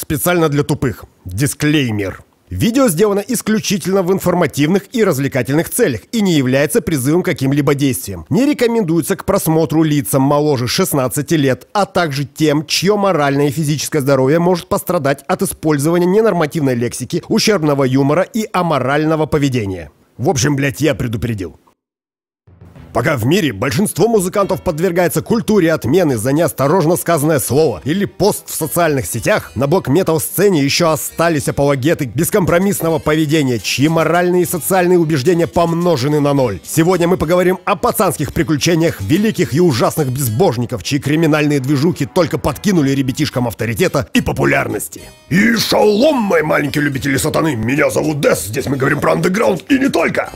Специально для тупых. Дисклеймер. Видео сделано исключительно в информативных и развлекательных целях и не является призывом к каким-либо действиям. Не рекомендуется к просмотру лицам моложе 16 лет, а также тем, чье моральное и физическое здоровье может пострадать от использования ненормативной лексики, ущербного юмора и аморального поведения. В общем, блять, я предупредил. Пока в мире большинство музыкантов подвергается культуре отмены за неосторожно сказанное слово или пост в социальных сетях, на блок-метал-сцене еще остались апологеты бескомпромиссного поведения, чьи моральные и социальные убеждения помножены на ноль. Сегодня мы поговорим о пацанских приключениях великих и ужасных безбожников, чьи криминальные движухи только подкинули ребятишкам авторитета и популярности. И шалом, мои маленькие любители сатаны! Меня зовут Дэс, здесь мы говорим про андеграунд и не только!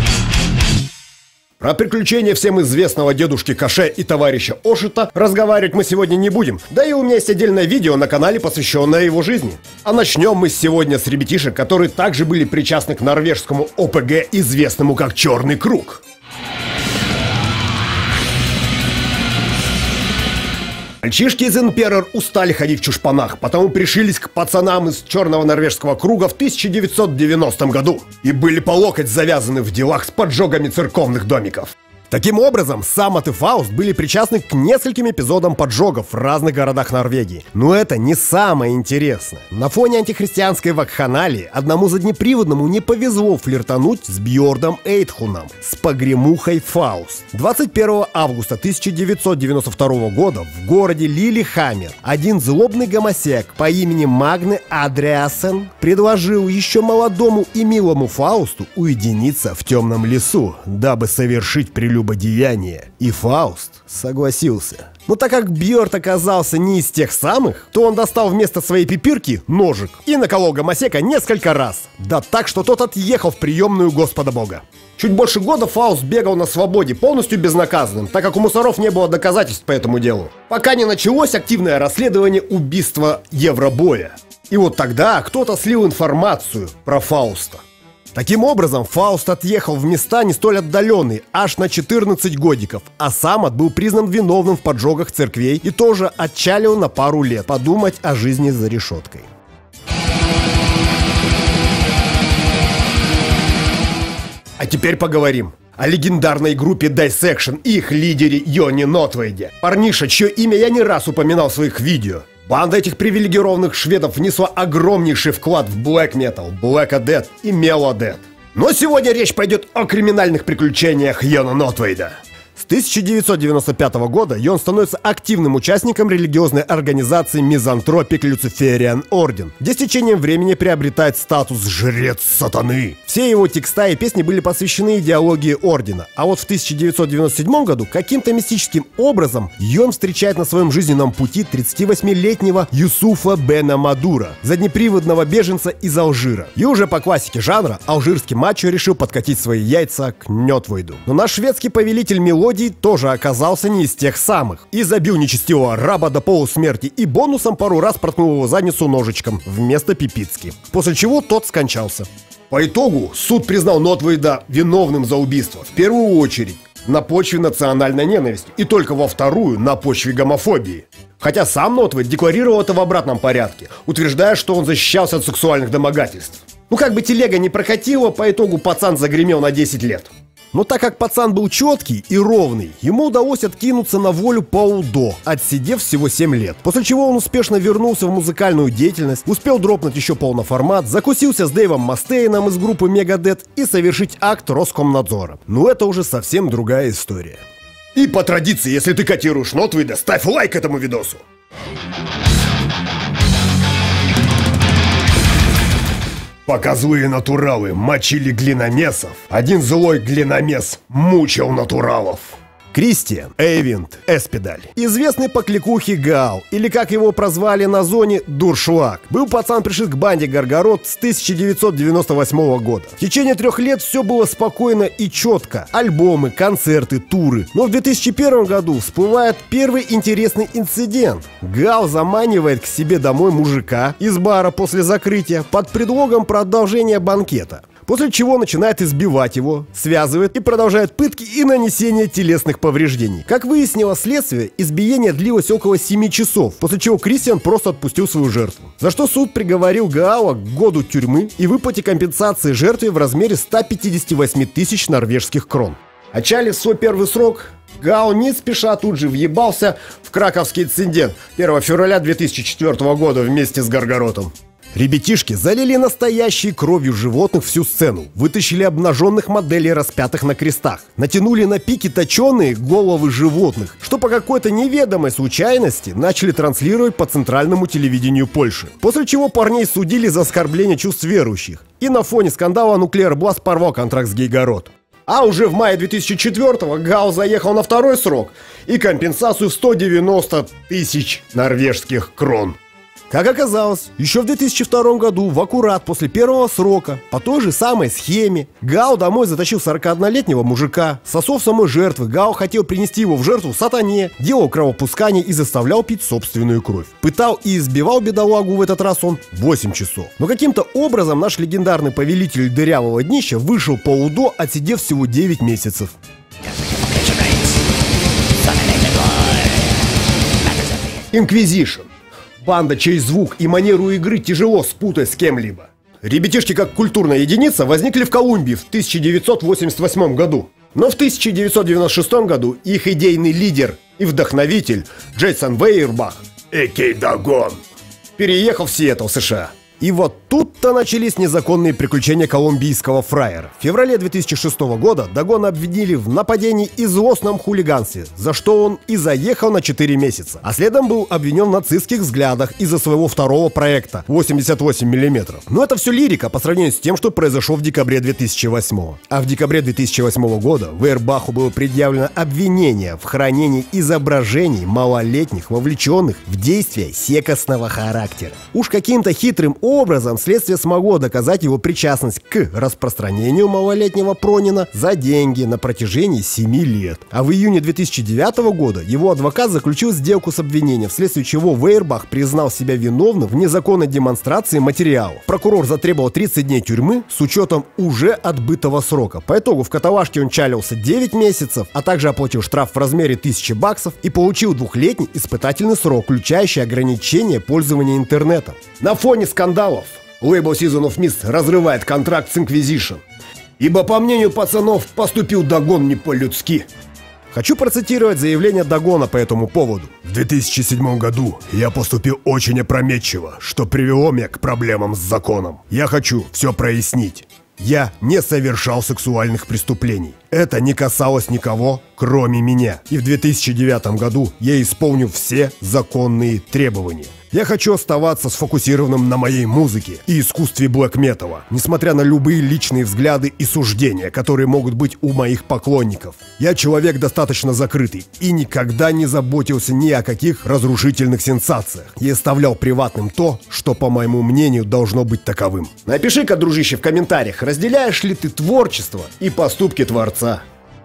Про приключения всем известного дедушки Каше и товарища Ошита разговаривать мы сегодня не будем, да и у меня есть отдельное видео на канале, посвященное его жизни. А начнем мы сегодня с ребятишек, которые также были причастны к норвежскому ОПГ, известному как Черный Круг. Мальчишки из Имперор устали ходить в чушпанах, потому пришились к пацанам из Черного Норвежского Круга в 1990 году и были по локоть завязаны в делах с поджогами церковных домиков. Таким образом, Самат и Фауст были причастны к нескольким эпизодам поджогов в разных городах Норвегии. Но это не самое интересное. На фоне антихристианской вакханалии одному заднеприводному не повезло флиртануть с Бьордом Эйдхуном, с погремухой Фауст. 21 августа 1992 года в городе Лилихаммер один злобный гомосек по имени Магне Андреасен предложил еще молодому и милому Фаусту уединиться в темном лесу, дабы совершить прелюбодеяние, и Фауст согласился. Но так как Бьорд оказался не из тех самых, то он достал вместо своей пипирки ножик и наколол гомосека несколько раз. Да так, что тот отъехал в приемную Господа Бога. Чуть больше года Фауст бегал на свободе, полностью безнаказанным, так как у мусоров не было доказательств по этому делу. Пока не началось активное расследование убийства Евробоя. И вот тогда кто-то слил информацию про Фауста. Таким образом, Фауст отъехал в места не столь отдаленные, аж на 14 годиков, а Самат был признан виновным в поджогах церквей и тоже отчалил на пару лет подумать о жизни за решеткой. А теперь поговорим о легендарной группе Dissection и их лидере Йони Нотвейде. Парниша, чье имя я не раз упоминал в своих видео. Банда этих привилегированных шведов внесла огромнейший вклад в Black Metal, Black Death и Melodeath. Но сегодня речь пойдет о криминальных приключениях Йона Нотвейда. С 1995 года Йон становится активным участником религиозной организации Мизантропик Люцифериан Орден, где с течением времени приобретает статус «Жрец Сатаны». Все его текста и песни были посвящены идеологии Ордена, а вот в 1997 году каким-то мистическим образом Йон встречает на своем жизненном пути 38-летнего Юсуфа Бена Мадура, заднеприводного беженца из Алжира. И уже по классике жанра алжирский мачо решил подкатить свои яйца к Нотвейду. Но наш шведский повелитель мелодии тоже оказался не из тех самых и забил нечестивого араба до полусмерти и бонусом пару раз проткнул его задницу ножичком вместо пипицки, после чего тот скончался. По итогу суд признал Нотвейда виновным за убийство в первую очередь на почве национальной ненависти и только во вторую на почве гомофобии. Хотя сам Нотвейд декларировал это в обратном порядке, утверждая, что он защищался от сексуальных домогательств. Ну как бы телега не прокатила, по итогу пацан загремел на 10 лет. Но так как пацан был четкий и ровный, ему удалось откинуться на волю по УДО, отсидев всего 7 лет. После чего он успешно вернулся в музыкальную деятельность, успел дропнуть еще полноформат, закусился с Дэйвом Мастейном из группы Megadeth и совершить акт Роскомнадзора. Но это уже совсем другая история. И по традиции, если ты котируешь Нотвейда, ставь лайк этому видосу. Пока злые натуралы мочили глиномесов, один злой глиномес мучил натуралов. Кристиан Эйвинд Эспедаль, известный по кликухе Гал, или как его прозвали на зоне Дуршлаг, был пацан пришит к банде Горгород с 1998 года. В течение 3 лет все было спокойно и четко, альбомы, концерты, туры. Но в 2001 году всплывает первый интересный инцидент. Гал заманивает к себе домой мужика из бара после закрытия под предлогом продолжения банкета. После чего начинает избивать его, связывает и продолжает пытки и нанесение телесных повреждений. Как выяснило следствие, избиение длилось около 7 часов, после чего Кристиан просто отпустил свою жертву. за что суд приговорил Гаала к году тюрьмы и выплате компенсации жертве в размере 158 тысяч норвежских крон. Отчалив свой первый срок, Гаал не спеша тут же въебался в краковский инцидент 1 февраля 2004 года вместе с Горгоротом. Ребятишки залили настоящей кровью животных всю сцену, вытащили обнаженных моделей распятых на крестах, натянули на пики точеные головы животных, что по какой-то неведомой случайности начали транслировать по центральному телевидению Польши. После чего парней судили за оскорбление чувств верующих. И на фоне скандала Nuclear Blast порвал контракт с Гейгород. А уже в мае 2004-го Гаал заехал на второй срок и компенсацию в 190 тысяч норвежских крон. Как оказалось, еще в 2002 году, в аккурат после первого срока, по той же самой схеме, Гаал домой затащил 41-летнего мужика. С осов самой жертвы Гаал хотел принести его в жертву сатане, делал кровопускание и заставлял пить собственную кровь. Пытал и избивал бедолагу в этот раз он 8 часов. Но каким-то образом наш легендарный повелитель дырявого днища вышел по УДО, отсидев всего 9 месяцев. Inquisition. Банда, чей звук и манеру игры тяжело спутать с кем-либо. Ребятишки как культурная единица возникли в Колумбии в 1988 году. Но в 1996 году их идейный лидер и вдохновитель Джейсон Вейербах, а.к.а. Дагон, переехал в Сиэтл, США. И вот тут-то начались незаконные приключения колумбийского фраера. В феврале 2006 года Дагона обвинили в нападении и злостном хулиганстве, за что он и заехал на 4 месяца. А следом был обвинен в нацистских взглядах из-за своего второго проекта 88 мм. Но это все лирика по сравнению с тем, что произошло в декабре 2008. А в декабре 2008 года Вейербаху было предъявлено обвинение в хранении изображений малолетних, вовлеченных в действия секостного характера. Уж каким-то хитрым образом следствие смогло доказать его причастность к распространению малолетнего Пронина за деньги на протяжении 7 лет. А в июне 2009 года его адвокат заключил сделку с обвинением, вследствие чего Вейербах признал себя виновным в незаконной демонстрации материалов. Прокурор затребовал 30 дней тюрьмы с учетом уже отбытого срока. По итогу в каталажке он чалился 9 месяцев, а также оплатил штраф в размере 1000 баксов и получил 2-летний испытательный срок, включающий ограничение пользования интернетом. На фоне скандалов лейбл Season of Mist разрывает контракт с Inquisition, ибо, по мнению пацанов, поступил Дагон не по-людски. Хочу процитировать заявление Дагона по этому поводу. В 2007 году я поступил очень опрометчиво, что привело меня к проблемам с законом. Я хочу все прояснить. Я не совершал сексуальных преступлений. Это не касалось никого, кроме меня. И в 2009 году я исполню все законные требования. Я хочу оставаться сфокусированным на моей музыке и искусстве блэк-металла, несмотря на любые личные взгляды и суждения, которые могут быть у моих поклонников. Я человек достаточно закрытый и никогда не заботился ни о каких разрушительных сенсациях. Я оставлял приватным то, что, по моему мнению, должно быть таковым. Напиши-ка, дружище, в комментариях, разделяешь ли ты творчество и поступки творца.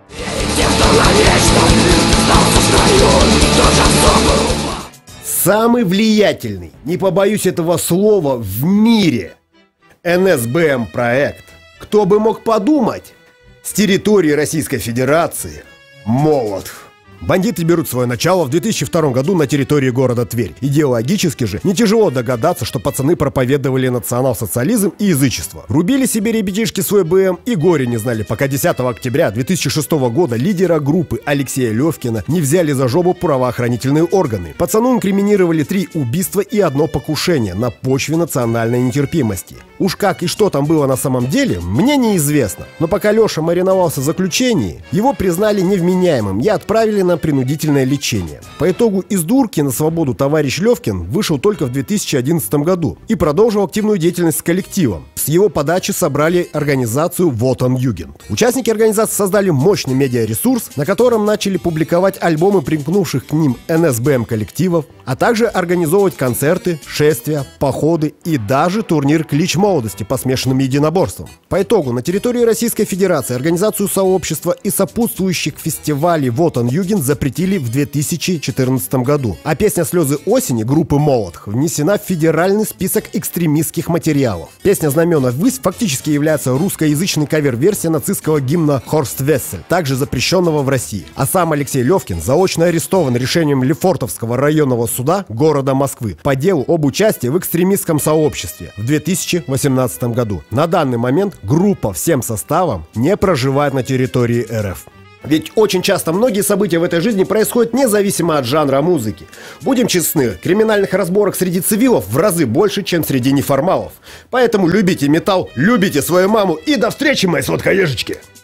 Самый влиятельный, не побоюсь этого слова, в мире НСБМ проект, кто бы мог подумать, с территории Российской Федерации, Молотов. Бандиты берут свое начало в 2002 году на территории города Тверь. Идеологически же не тяжело догадаться, что пацаны проповедовали национал-социализм и язычество. Рубили себе ребятишки свой БМ и горе не знали, пока 10 октября 2006 года лидера группы Алексея Левкина не взяли за жопу правоохранительные органы. Пацану инкриминировали 3 убийства и 1 покушение на почве национальной нетерпимости. Уж как и что там было на самом деле, мне неизвестно. Но пока Леша мариновался в заключении, его признали невменяемым и отправили на принудительное лечение. По итогу из дурки на свободу товарищ Левкин вышел только в 2011 году и продолжил активную деятельность с коллективом. С его подачи собрали организацию Вот он Югенд. Участники организации создали мощный медиаресурс, на котором начали публиковать альбомы примкнувших к ним НСБМ коллективов, а также организовывать концерты, шествия, походы и даже турнир «Клич молодости» по смешанным единоборствам. По итогу на территории Российской Федерации организацию сообщества и сопутствующих фестивалей Вот он Югенд Лефортовым запретили в 2014 году, а песня «Слезы осени» группы Молотх внесена в федеральный список экстремистских материалов. Песня «Знамена ввысь» фактически является русскоязычной кавер-версией нацистского гимна «Хорст Вессель», также запрещенного в России. А сам Алексей Левкин заочно арестован решением Лефортовского районного суда города Москвы по делу об участии в экстремистском сообществе в 2018 году. На данный момент группа всем составом не проживает на территории РФ. Ведь очень часто многие события в этой жизни происходят независимо от жанра музыки. Будем честны, криминальных разборок среди цивилов в разы больше, чем среди неформалов. Поэтому любите металл, любите свою маму и до встречи, мои сладкоежечки!